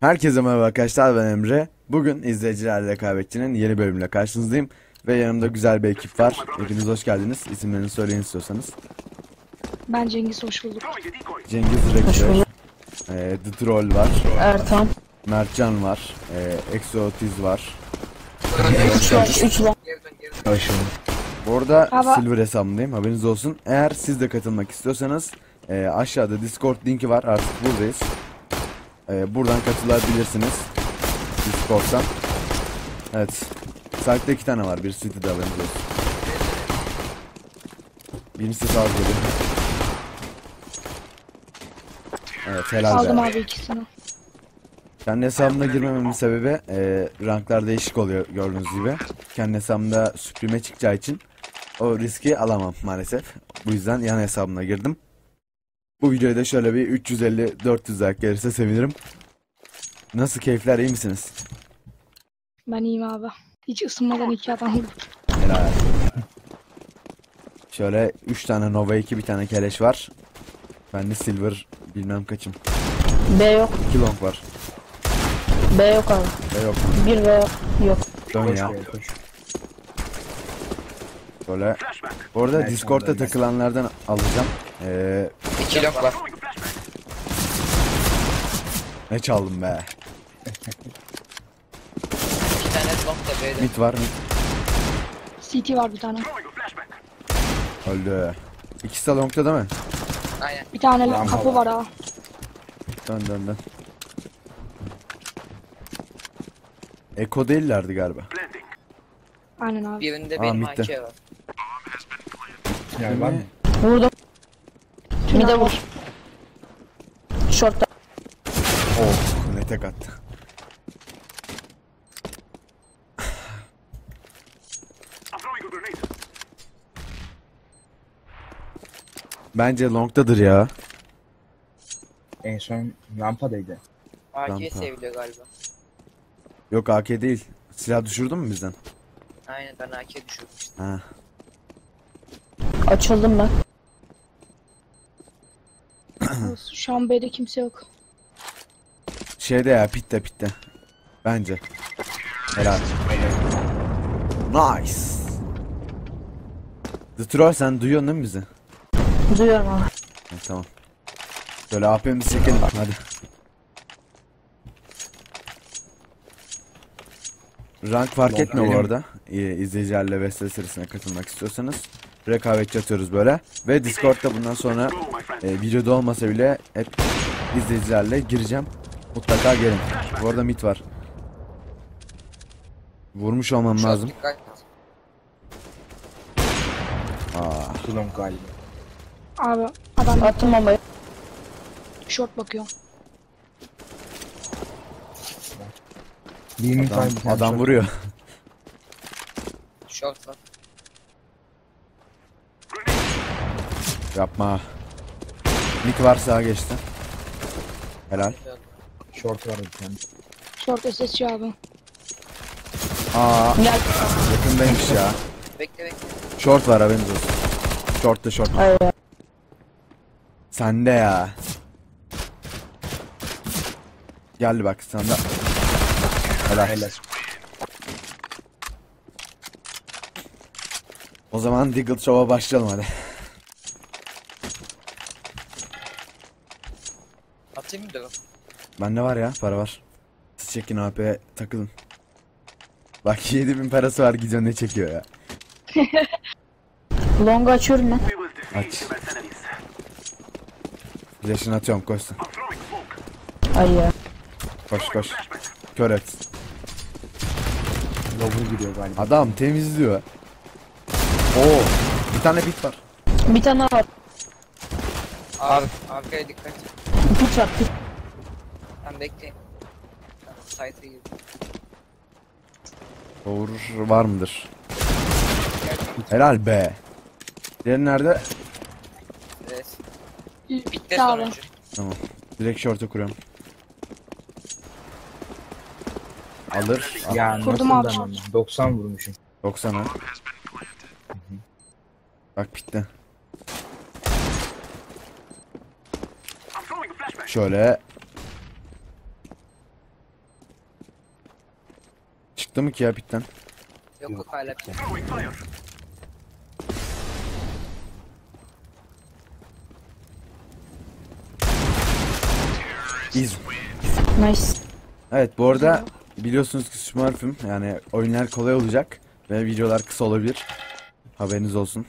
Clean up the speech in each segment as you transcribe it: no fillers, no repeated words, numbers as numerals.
Herkese merhaba arkadaşlar, ben Emre. Bugün izleyicilerle rekabetçinin yeni bölümüyle karşınızdayım. Ve yanımda güzel bir ekip var. Hepiniz hoş geldiniz. İsimlerini söyleyin istiyorsanız. Ben Cengiz, hoş bulduk. Cengiz Rekçer, The Troll var, Ertan. Mertcan var, Exotiz var. 3 var. Bu arada Ama- Silver hesabındayım, haberiniz olsun. Eğer siz de katılmak istiyorsanız aşağıda Discord linki var, artık buradayız. Buradan katılabilirsiniz Discord'dan. Evet. Site'de 2 tane var. Bir City'de, haberiniz olsun. Birincisi sağ geliyor. Evet, helal Aldım be. abi ikisini. Kendi hesabımda girmememin sebebi ranklar değişik oluyor gördüğünüz gibi. Kendi hesabımda süprime çıkacağı için o riski alamam maalesef. Bu yüzden yan hesabımla girdim. Bu videoya da şöyle bir 350-400 like gelirse sevinirim. Nasıl, keyifler, iyi misiniz? Ben iyiyim abi. Hiç ısınmadan iki adam vurdum. Helal. Şöyle 3 tane Nova 2, bir tane keleş var. Ben de Silver bilmem kaçım. B yok. 2 long var. B yok abi. Yok. 1 B yok. Dön ya. Böyle. Bu arada Discord'da takılanlardan alacağım. 2 lok var. Ne çaldım be. 2 tane lok da B'de. Mid var, mid. CT var bir tane. Öldü. İkisi de long'da değil mi? Aynen. Bir tane kapı var ha. Dön dön dön. Eko değillerdi galiba. Aynen abi. Birinde Aa, benim bitti. AK var. Yani var mı? Vurdum. Bir de Tünel vur. Short'ta. Oh, ne tek attı. Bence long'dadır ya. En son rampadaydı. AK Rampa. seviliyor galiba. Yok, AK değil. Silah düşürdün mü bizden? Aynen, ben AK düşürmüştüm. Ha. Açıldım ben. Şu an B'de kimse yok. Şeyde ya, pitte. Bence. Helal. Nice. The Troll, sen duyuyorsun değil mi bizi? Duyuyorum abi. Ha, tamam. Şöyle AP'mizi çekelim hadi. Rank fark etmiyor bu arada. İzleyicilerle Vestel serisine katılmak istiyorsanız. Rekabetçi atıyoruz böyle. Ve Discord'da bundan sonra videoda olmasa bile hep izleyicilerle gireceğim. Mutlaka gelin. Bu arada mid var. Vurmuş olmam Çok lazım. dikkat. Aa, Kulon galiba. Abi adam Attım bombayı. short bakıyor. Birinin adam vuruyor. Short var. Yapma. Mid var, sağa geçti. Helal. Short var bir tane. Short SSC abi. Aa, Gel. yakındaymış ya. Bekle. Short var, haberiniz olsun. Short da short. Hayır. Sende ya. Geldi bak sende. Helal. O zaman Deagle Show'a başlayalım hadi. Atayım mı da? Bende var ya, para var. Siz çekin, AP'ye takılın. Bak 7000 parası var, gidiyor ne çekiyor ya. Long'u açıyorum ben. Aç. Flash'ını atıyorum, koşsun. Ay ya. Koş. Kör et. Lobu giriyor galiba. Adam temizliyor. Oo, bir tane pit var. Bir tane daha var. Abi. Arkaya dikkat. Pit var. Pit. Ben bekleyin. Site'e girdim. Doğru var mıdır? Helal be. Diğeri nerede? Evet. Bitti Bitti abi. sonuncu. Tamam. Direkt short'a kuruyorum. Alır. Ya Kurdum nasıl abi. ben onu? 90 vurmuşum. 90'a. Bak bitti. Şöyle. Çıktı mı ki ya pitten? Yok yok hala bir. İz. Nice. Evet bu arada biliyorsunuz ki Smurf'üm, yani oyunlar kolay olacak ve videolar kısa olabilir. Haberiniz olsun.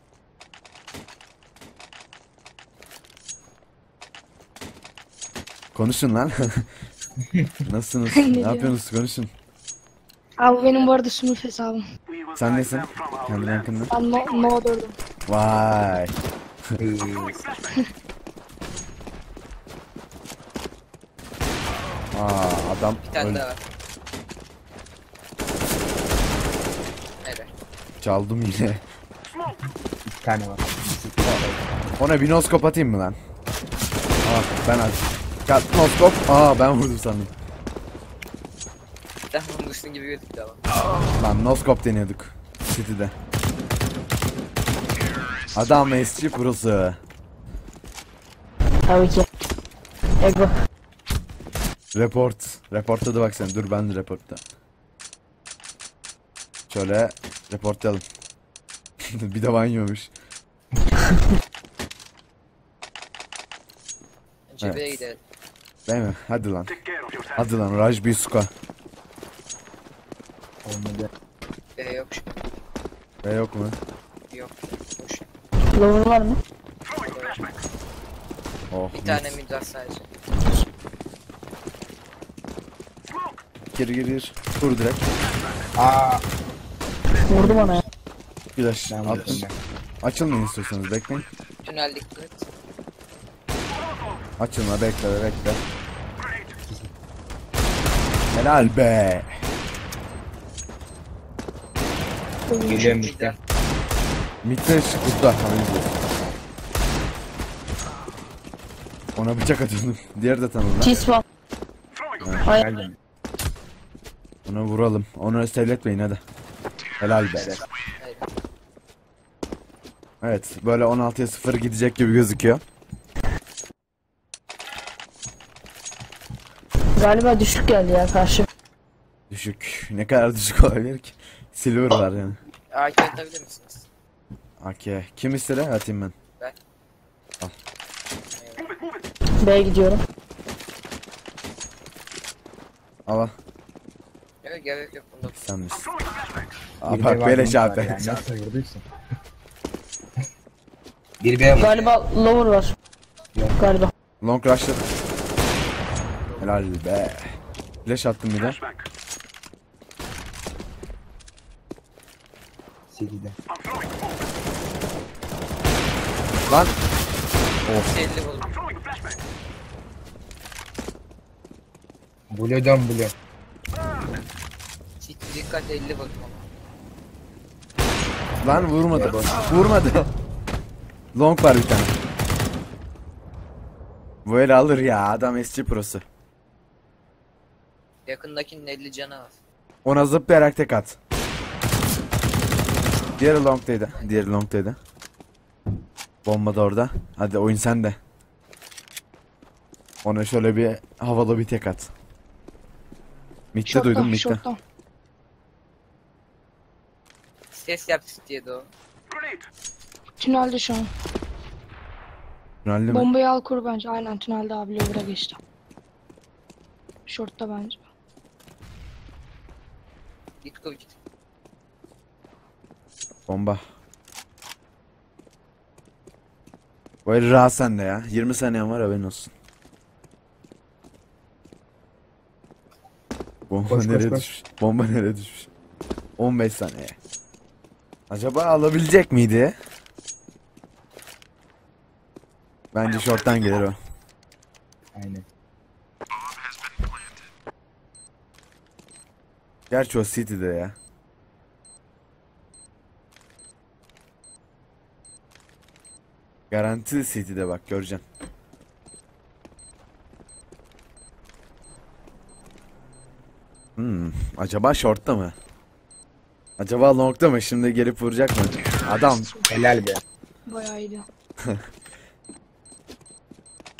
Konuşun lan. Nasılsınız? Ne Ne diyor? yapıyorsunuz? Konuşun. Abi benim bu arada Smurf hesabım. Sen nesin? Kendi rankında. Ben no 4'üm. Vay. Adam Bir tane öldü. daha var. Nerede? Çaldım yine. İki tane var. Ona bir noskop atayım mı lan? Ben at. Kat noskop. Ben vurdum sandım. Sen vurmuşsun gibi gözüktü ama. Lan noskop deniyorduk City'de. Adam SC Pro'su. Tabii ki. Ego. Report. Reportladı bak sen. Dur ben de reportta. Şöyle reportlayalım. Bir de banyomuş. Önce Evet. B'ye gidelim. Değil mi? Hadi lan. Hadi lan Rajbi Suka. Olmadı. B yok şu Ve yok mu? yok. Boş. Lower var mı? Oh. Bir tane mid var sadece. Gir. Vur direkt. Aa. Vurdu bana ya. Flash. Ben Attım. vurdum ben. Açılmayın istiyorsanız bekleyin. Tünel dikkat. Açılma bekle. Helal be. Geliyorum işte. Mitte şıklıkta. Haberiniz olsun. Ona bıçak atıyordum. Diğeri de tanıdı. T-spawn. Ay Geldim. Ona vuralım. Onu sevletmeyin hadi. Helal be. Hayır. Evet böyle 16'ya 0 gidecek gibi gözüküyor. galiba düşük geldi ya karşı. Düşük. Ne kadar düşük olabilir ki? Silver var yani. AK atabilir misiniz? AK. Kim istedi? Atayım ben. Eyvallah. B'ye gidiyorum. Al. Yok gerek yok bunda. Sen misin? Bir B Bak var, böyle bir şey var abi. yani. Nasıl vurduysun? Bir B var. Galiba lower var. Galiba. Long rush'ladı. Helal be. Flash attım bir de. City'de. Lan. 50 buldum. Blue dön blue. Çift dikkat 50 buldum ama. Lan vurmadı. Vurmadı. Long var bir tane. Böyle alır ya adam SC Pro'su. Yakındakinin 50 canı var. Ona zıplayarak tek at. Diğeri long'taydı. Bomba da orada. Hadi oyun sende. Ona şöyle bir havalı bir tek at. Mid'de duydum mid'de. Short'ta. Ses yap diye de o. Tünelde şu an. Tünelde mi? Bombayı al kur bence. Aynen tünelde abi lower'a geçti. Short'ta bence. Git kur git. Bomba. Böyle rahat sende ya. 20 saniyen var haberin olsun. Bomba Koş, nereye koş. düşmüş? Bomba nereye düşmüş? 15 saniye. Acaba alabilecek miydi? Bence short'tan gelir o. Aynen. Gerçi o City'de ya. Garanti City'de bak göreceksin. Acaba short'ta mı? Acaba long'da mı? Şimdi gelip vuracak mı? Adam Helal be. Bayağı iyiydi.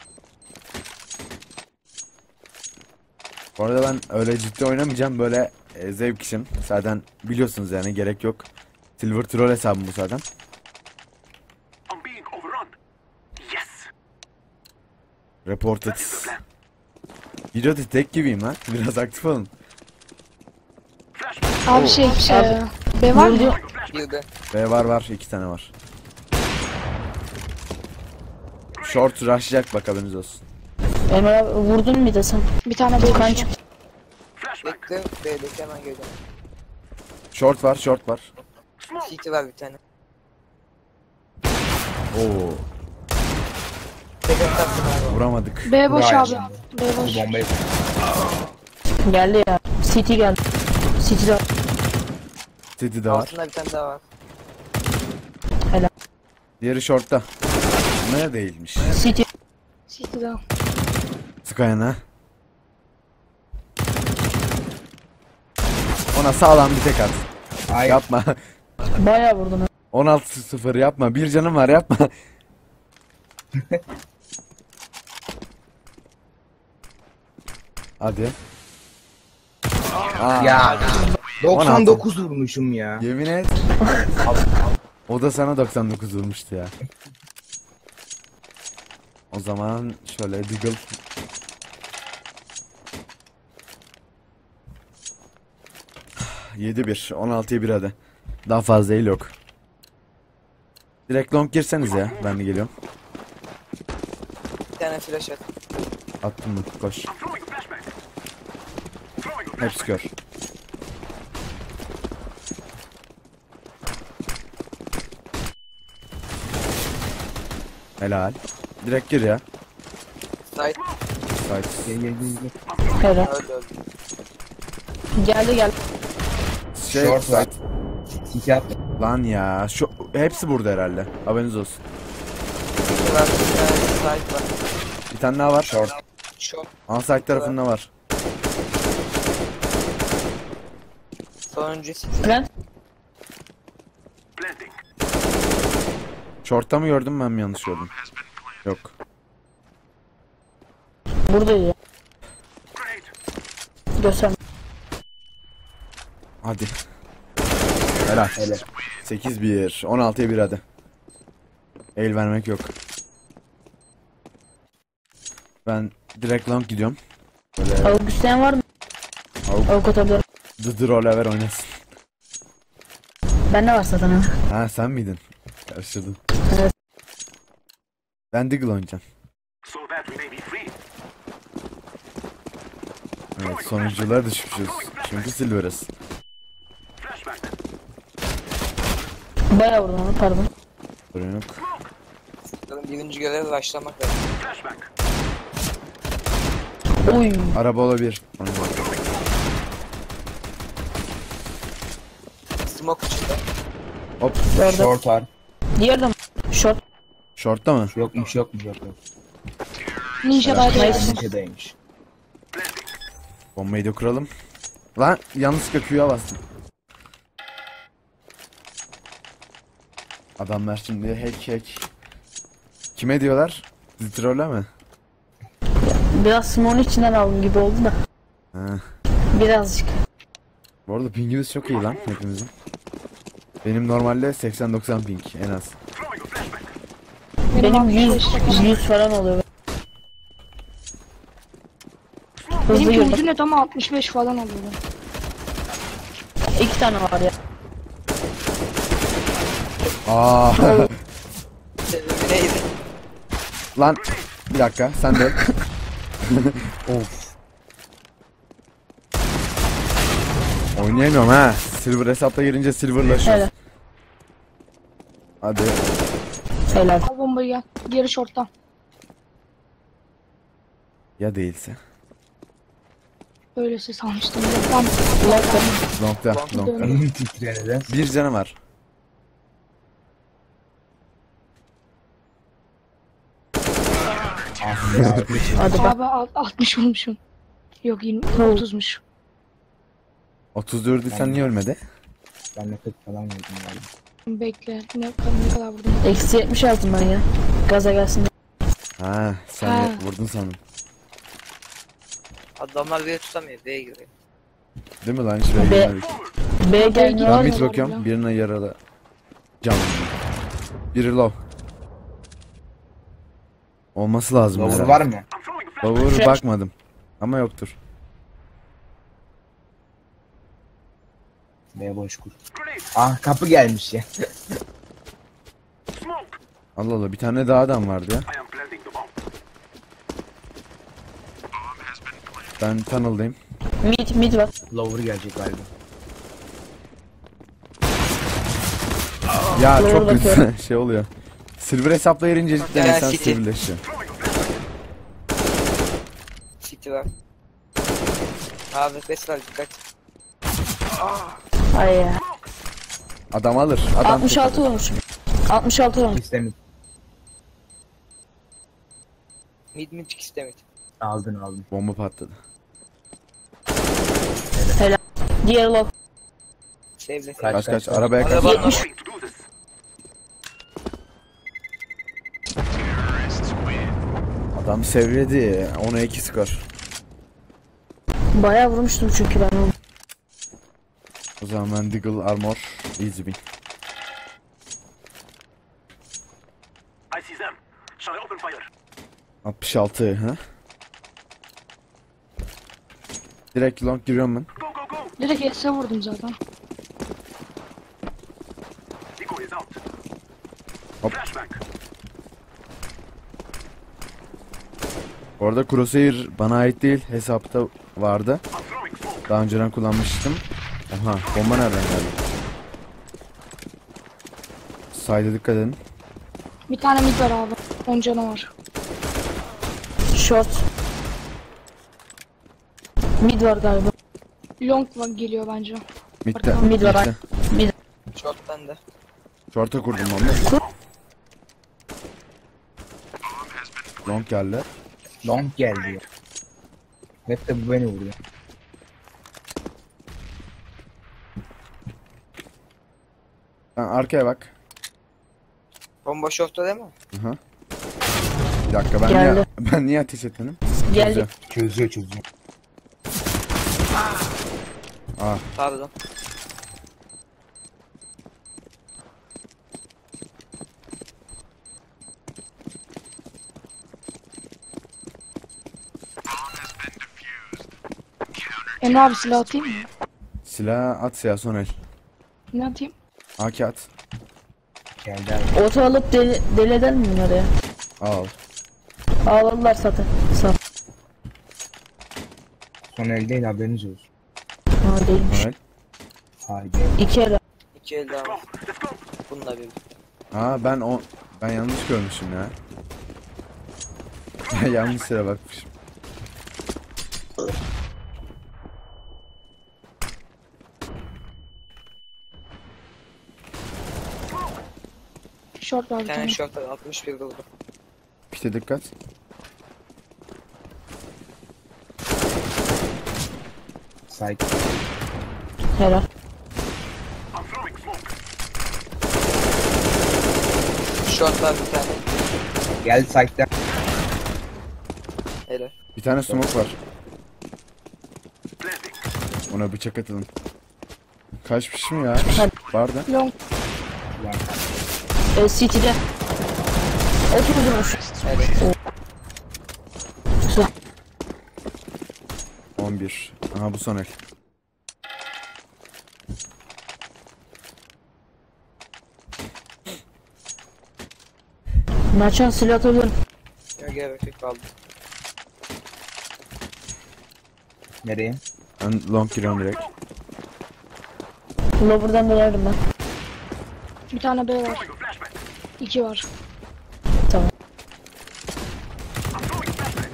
bu arada ben öyle ciddi oynamayacağım, böyle zevk için. Zaten biliyorsunuz yani gerek yok. Silver Troll hesabım bu zaten. Reported. Video tek gibiyim ha. Biraz aktif olun. Abi şey B var mı? Vurdu. Bir de. B var 2 tane var. Short rushlayacak bak haberiniz olsun. Emre abi vurdun mu bir de sen? Bir tane B Kan var. çık. Bekle. B'deki hemen geliyorum. Short var. CT var bir tane. Oo, Tekrar taktım abi. vuramadık. B boş Bravo. abi. B boş. Bu bombayı Geldi ya. CT geldi. CT de City'de var. Altında bir tane daha var. Diğeri short'ta. Ne değilmiş. CT. City'de. Skyana. Ona sağlam bir tek at. Ay. Yapma. Bayağı vurdun ha. 16-0 yapma. Bir canım var yapma. Hadi. Aa, Ya 99 vurmuşum ya. yemin et. O da sana 99 vurmuştu ya. O zaman şöyle Deagle. Yedi 1 16'ya 1 hadi. Daha fazla değil yok. Direkt long girseniz ya. Ben de geliyorum. Bir tane flash at. Attım mı? Koş. Hepsi kör. Helal. Direkt gir ya. Side. Side. Gel. Helal. Öldü. Geldi. Şey, Short var. side. 2 attı. Lan ya. Şu hepsi burada herhalde. Haberiniz olsun. CT var. Bir tane side var. Bir tane daha var. Short. Short. Onside tarafında var. Sonuncu CT. Plant. Short'ta mı gördüm ben mi yanlış gördüm? Yok. Buradaydı ya. Göster. Hadi. Helal. Hele. 8-1. 16'ya 1 hadi. El vermek yok. Ben direkt long gidiyorum. Böyle Avuk isteyen var mı? Avuk. Avuk atabilirim. The Roller oynasın. Bende var zaten ha. Ha sen miydin? Karıştırdın. Evet. Ben Deagle oynayacağım. Evet sonuncular düşmüşüz. Çünkü Silver'ız. Bayağı vurdun onu pardon. Sorun yok. Bakalım birinci görev başlamak lazım. Oy. Araba olabilir. Smoke içinde. Hop. Gördüm. Short var. Diğer de short. Short'ta mı? Yokmuş. Ninja da Nice. Neşedeymiş. Bombayı da kuralım. Lan yanlışlıkla Q'ya bastım. Adamlar şimdi hack. Kime diyorlar? Zitrol'e mi? Biraz Simone'un içinden aldım gibi oldu da. Ha. Birazcık. Bu arada pingimiz çok iyi lan hepimizin. Benim normalde 80-90 ping en az. Benim 65 100 falan oluyor. Hızlı Benimki girdim. ucu net ama 65 falan oluyor. 2 tane var ya. Aa. Sebebi neydi? Lan bir dakika sen de. Of. Oynayamıyorum ha. Silver hesapta girince silverlaşıyoruz. Helal. Hadi. Helal. Al bombayı gel. Geri shorttan. Ya değilse. Öyle ses almıştım. Tam Long'da. Onun titreni de. Bir canı var. Hadi bak. abi 60 vurmuşum. Yok 20 30'muş. 34'ü sen niye ölmedi? Ben de 40 falan yedim galiba. Bekle. Ne kadar vurdum? Eksi 70 aldım ben ya. Gaza gelsin. Ha sen Ha. vurdun sandım. Adamlar beni tutamıyor. B'ye giriyor. Değil mi lan? Şuraya Be- girmedik. B gelmiyor. Ben Var mid mı bakıyorum. lan? Birine yaralı. Can. Biri low. Olması lazım Lower herhalde. var mı? Lower bakmadım. Ama yoktur. B boş kur. Ah kapı gelmiş ya. Allah Allah, bir tane daha adam vardı ya. Ben tunnel'dayım. Mid var. Lower gelecek galiba. Ya Doğru çok bakıyorum. kötü şey oluyor. Silver hesapla girince cidden Ya, insan City. sivrileşiyor. City var. Abi var dikkat. Ay ya. Adam alır. Adam 66 kurtarır. olmuş. 66 olmuş. İstemit. Mid ikisi de mid. Aldın. Bomba patladı. Diğer low. Sevle. Kaç. Kaç arabaya kaç. Araba- 70. Adam sevredi. Ona 2 skor. Bayağı vurmuştum çünkü ben onu. O zaman ben Deagle Armor easy win. I see them. Shall I open fire? 66 ha. Direkt long giriyorum ben. Go, go, go! Direkt S'e vurdum zaten. Eco is out. Hop. Flashback. Orada Crosshair bana ait değil, hesapta vardı. I'm throwing smoke. Daha önceden kullanmıştım. Aha, bomba nereden geldi? Side'e dikkat edin. Bir tane mid var abi. 10 canı var. Short. Mid var galiba. Geliyor bence. Mid'de. Mid var. Mid. Short bende. Short'a kurdum bomba. Long geldi. Long geldi ya. Hep de bu beni vuruyor. Sen arkaya bak. Bomba short'ta değil mi? Aha. Bir dakika, ben Geldi. niye ateş etmedim? Geldi. Çözüyor. Pardon. Emre abi silah atayım mı? Silah at ya, son el. Ne atayım? AK at. Geldi abi. Oto alıp deli eder mi bunları ya? Al. Ağladılar zaten. Sat. Son el değil haberiniz olsun. Ha değilmiş. Son el. Haydi. 2 el. 2 el daha var. Let's go. Bununla bir. Ben yanlış görmüşüm ya. Yanlış yere bakmışım. Short var Bir bir tane tane. short var 61 vurdu. İşte dikkat. Side. Helal. I'm throwing smoke. Short var bir tane. Geldi side'den. Hele. Bir tane smoke var. Planting. Ona bıçak atalım. Kaçmış mı ya? Hadi. Vardı. Long City'de. 30 vurmuş. Hele. Güzel. 11. Aha, bu son el. Merchant silah atabilirim. Ya gerek kaldı. Nereye? Ben long giriyorum direkt. Lower'dan dolardım ben. bir tane B var. Throwing a flashback. 2 var. Tamam. I'm throwing flashback.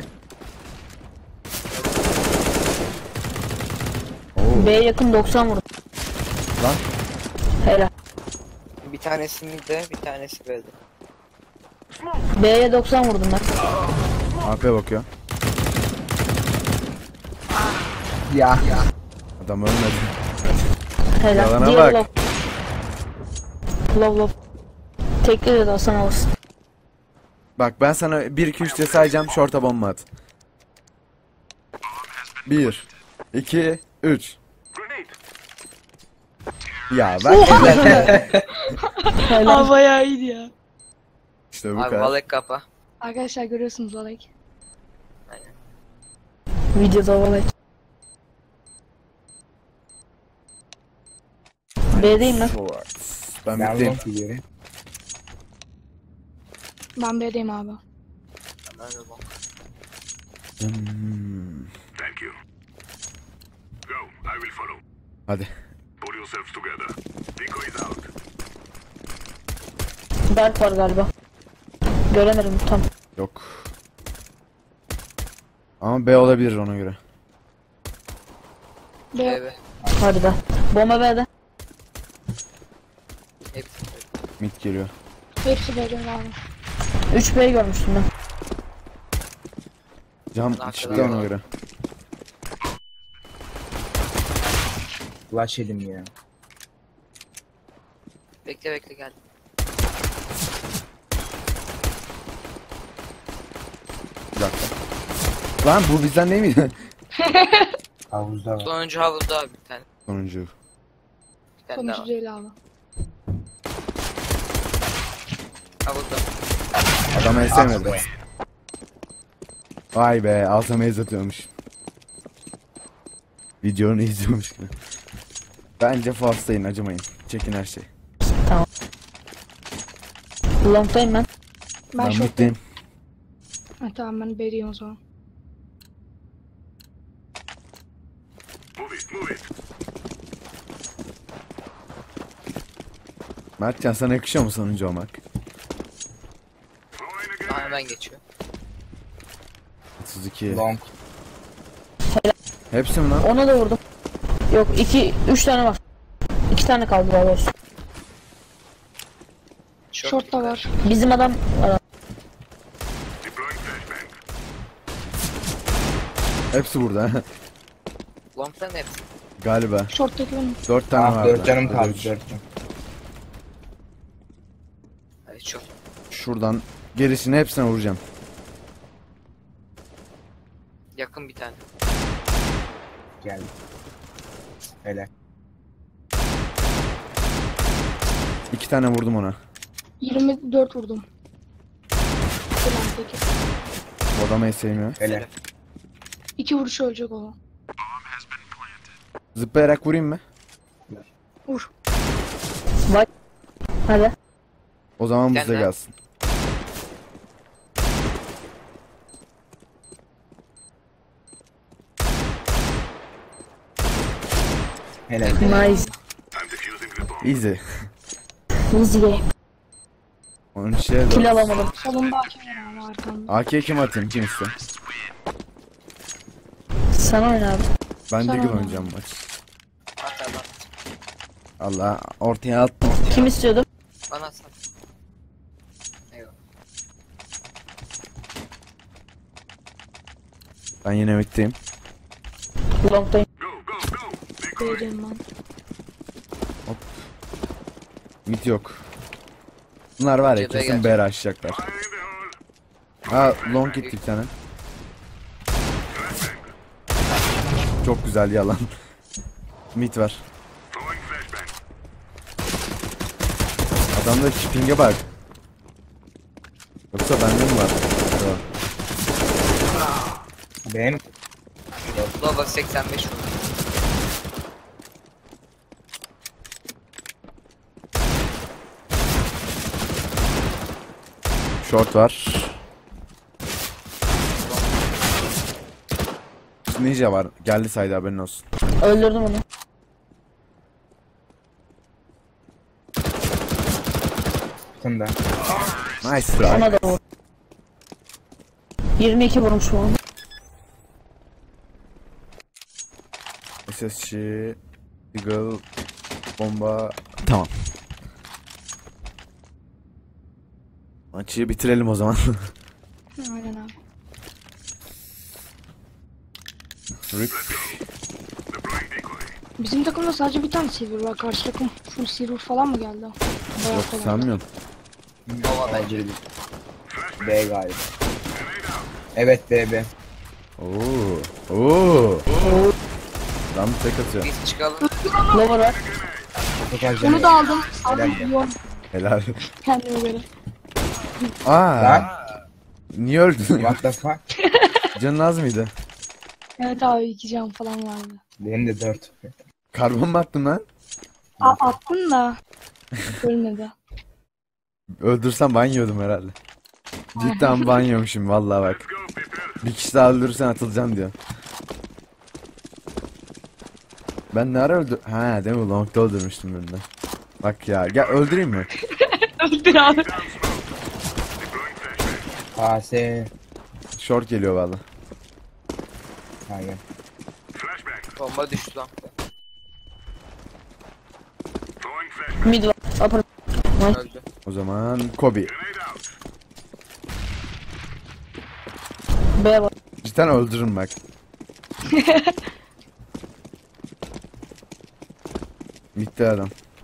Oo. B'ye yakın 90 vurdum. Lan. Helal. Bir tanesi midde, bir tanesi B'de. B'ye 90 vurdum ben. AP bakıyor. Ya. Adam ölmedi. Helal. Yalana Diğeri bak. Low. Tekli dedi Hasan alırsın. Bak, ben sana 1-2-3 diye sayacağım, short'a bomba at. 1 2 3. Ya ben Aa bayağı iyiydi ya. işte bu Abi kadar. Valek kapa. Arkadaşlar görüyorsunuz Valek. Videoda olay. B'deyim ben. Ben Ben bitteyim. long gidiyorum. Ben B'deyim abi. Hemen de bak. Thank you. Go. I will follow. Hadi. Pull yourselves together. Decoy is out. Berk var galiba. Göremedim tam. Yok. Ama B olabilir ona göre. B. Evet. Hadi be. Bomba B'de. Hepsi. Mid geliyor. Hepsi B'de abi. 3 B görmüştüm ben. Cam Arkada çıktı ona var. göre. Flash yedim ya. Bekle bekle gel. Bir dakika. Lan bu bizden değil miydi? Havuzda var. Sonuncu havuzda abi bir tane. Sonuncu. Bir tane daha Sonucu var. değil abi. Havuzda. Adamı esemedim. be. Vay be, alsam ez atıyormuş. Videonu izliyormuş gibi. Bence fastlayın, acımayın. Çekin her şey. Long'dayım ben. Ben Ben short'tayım. bitteyim. Ha, tamam ben B'deyim o zaman. Move it. Move it. Mertcan sana yakışıyor mu sonuncu olmak? Throwing again. Daha hemen geçiyor. 32. Long. Hepsi mi lan? Ona da vurdum. Yok 3 tane var. 2 tane kaldı daha doğrusu. Short da var. Bizim adam Deploying flashbang. Hepsi burada. Long'dan hepsi. Galiba. Short'taki benim. 4 tane Ah var. 4 canım kaldı. 4 canım. Hadi çok. Şuradan gerisini hepsine vuracağım. Yakın bir tane. Geldi. Helal. 2 tane vurdum ona. 24 vurdum. Plant'taki. Bu adam el sevmiyor. Helal. 2 vuruş ölecek o. Zıplayarak vurayım mı? Vur. var. Hadi. O zaman bize Gel lan. gelsin. Helal. Nice. I'm defusing the bomb. Easy. Easy game. Onun şey Kill alamadım. Solunda AK var abi arkamda. AK'ye kim atayım, kim iste? Sen oyna abi. Ben Sen Deagle oyna. oynayacağım maç. At at at. Allah, ortaya attım. Kim istiyordu? Bana sat. Eyvallah. Ben yine middeyim. Long'dayım. Go. Go. Go. Decoy. B'deyim ben. Mid yok. Bunlar var ya, Cebe kesin gelecek. B açacaklar. Fire in the hole. Ha, long gitti bir tane. Çok güzel yalan. Mid var. Throwing flashbang. Adamda ping'e bak. Yoksa bende mi var? Yok. Benim Lova 85 vurdu. Short var. Ninja var. Geldi saydı, haberin olsun. Öldürdüm onu. tutun da. Nice try. Ona da vur. 22 vurmuş şu an. SSC, Eagle, bomba. Tamam. Maçı bitirelim o zaman. Aynen abi. Rip. Deploying decoy. Bizim takımda sadece bir tane silver var. Karşı takım full silver falan mı geldi? Bayağı Yok, kolay. sanmıyorum. Lova bence. Acil B galiba. Evet B B. Oo. Oo. Adam tek atıyor. Biz çıkalım. Lower var. Çok az Onu da aldım. Helal Aldım. ya. Yok Helal. kendime göre. Aa, Lan. niye öldün? What the fuck? Canın az mıydı? Evet abi 2 can falan vardı. Benim de 4. Karbon mu attın lan? Attın da ölmedi. Öldürsem ban yiyordum herhalde. Cidden ban yiyormuşum vallahi bak. Bir kişi daha öldürürsen atılacağım diyor. Ben ne ara öldür... Ha değil mi? Long'da öldürmüştüm ben de. Bak ya, gel öldüreyim mi? Öldür abi. AS. Short geliyor vallahi. Hayır. Bomba düştü lan. Mid var. Upper. Öldü. O zaman Kobe. B var. Cidden öldürürüm bak. Bitti adam.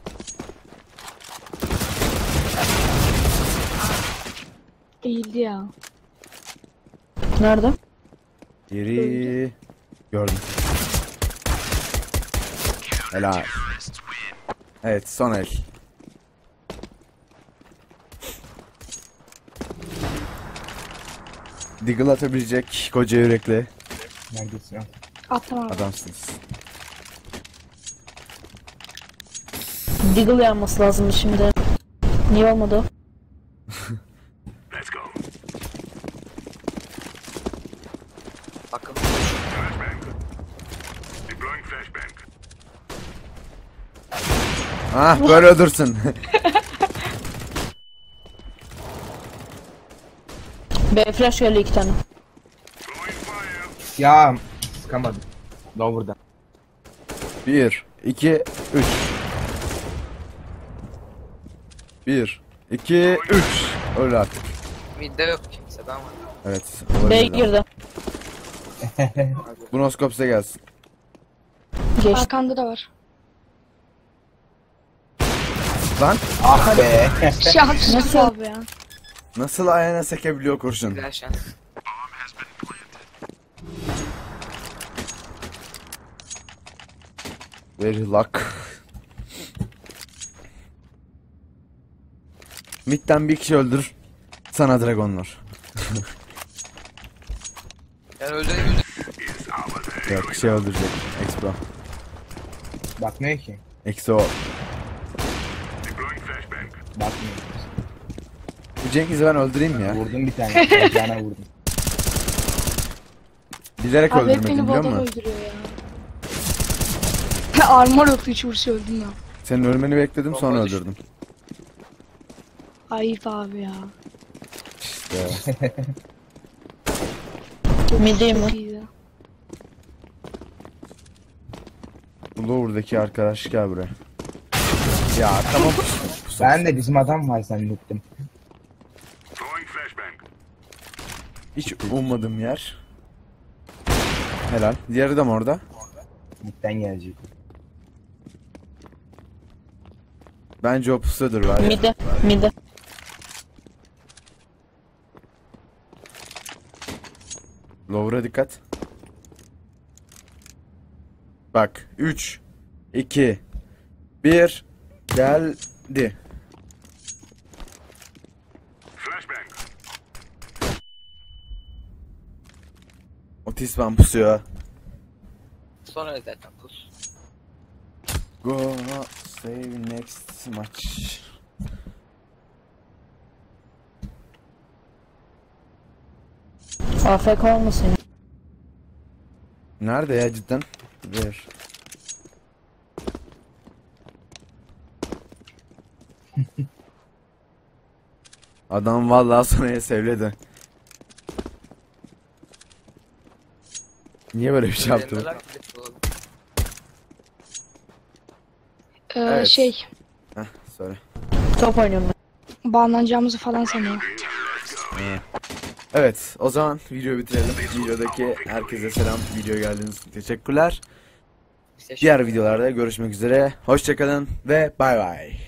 Değildi ya. Nerede? Yeri gördüm. Helal. Evet, son el. Deagle atabilecek koca yürekli Neredesin? Attım abi. adamsınız. Deagle yanması lazımdı şimdi. Niye olmadı? Let's go. Bakın. Deploying flashbang. Ah böyle öldürsün. B flash geldi 2 tane. Throwing fire. Ya sıkamadım. Lower'dan. 1, 2, 3. 1, 2, 3. Öl artık. Midde yok kimse ben varım. Evet. B olabilir ama. girdi. Bu noskop size gelsin. Geçti. Arkanda da var. Lan Ah be. Şanssız abi ya. nasıl ayağına sekebiliyor kurşun? Güzel şans. Very luck. Mid'den bir kişi öldür. Sana dragonlar. Yani öldü. Yok şey öldürecek. Expo. Bakmıyor ki. Exo. Deploying flashbang. Bakmıyor. Bu Cengiz'i ben öldüreyim mi ya? Vurdum bir tane. Bacağına vurdum. Bilerek Abi hep öldürmedim beni bu biliyor adam musun? öldürüyor ya. Armor yoktu, hiç vursa öldüm ya. Senin ölmeni bekledim sonra Bomba düştü. öldürdüm. Ayıp abi ya. İşte. Mid'deyim Çok ben. iyiydi. Bu Lower'daki arkadaş gel buraya. Ya tamam. Ben de bizim adam var zannettim. Throwing flashbang. Hiç ummadığım yer. Helal. Diğeri de mi orada? Midden gelecek. Bence o pusudur var ya. Mid'de. Mid'de. Lower'a dikkat. Bak 3 2 1 geldi. Flashbang. Otis ban pusuyor. Sonra zaten pus. Go save next match. AFK olmasın. Nerede ya cidden? Bir. Adam vallahi sonraya sevledi. Niye böyle bir şey yaptı? Ellerler bile tutalım. Evet. Şey, Heh söyle. Top oynuyorum ben. bağlanacağımızı falan sanıyor. Evet o zaman videoyu bitirelim. Videodaki herkese selam. Video geldiğiniz için teşekkürler. İşte şu- Diğer videolarda görüşmek üzere. Hoşçakalın ve bay bay.